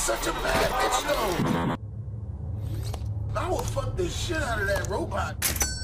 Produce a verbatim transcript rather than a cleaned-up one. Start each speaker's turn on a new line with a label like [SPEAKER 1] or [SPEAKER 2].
[SPEAKER 1] such a bad bitch though. I would fuck the shit out of that robot.